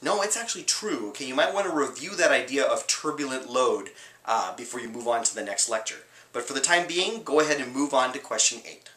No, it's actually true. Okay, you might want to review that idea of turbulent load before you move on to the next lecture. But for the time being, go ahead and move on to question 8.